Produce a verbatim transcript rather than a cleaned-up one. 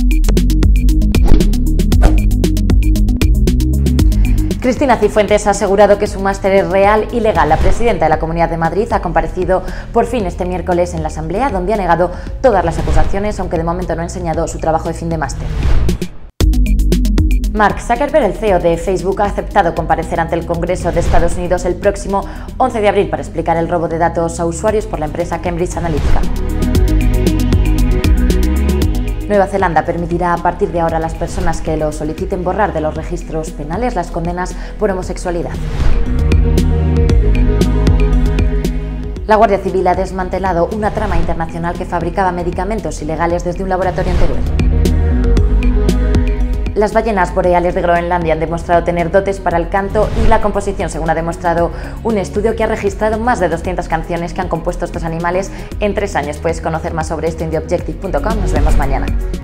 Cristina Cifuentes ha asegurado que su máster es real y legal. La presidenta de la Comunidad de Madrid ha comparecido por fin este miércoles en la Asamblea, donde ha negado todas las acusaciones, aunque de momento no ha enseñado su trabajo de fin de máster. Mark Zuckerberg, el C E O de Facebook, ha aceptado comparecer ante el Congreso de Estados Unidos el próximo once de abril para explicar el robo de datos a usuarios por la empresa Cambridge Analytica. Nueva Zelanda permitirá a partir de ahora a las personas que lo soliciten borrar de los registros penales las condenas por homosexualidad. La Guardia Civil ha desmantelado una trama internacional que fabricaba medicamentos ilegales desde un laboratorio en Teruel. Las ballenas boreales de Groenlandia han demostrado tener dotes para el canto y la composición, según ha demostrado un estudio que ha registrado más de doscientas canciones que han compuesto estos animales en tres años. Puedes conocer más sobre esto en the objective punto com. Nos vemos mañana.